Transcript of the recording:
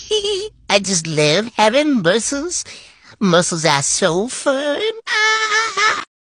I just love having muscles. Muscles are so fun.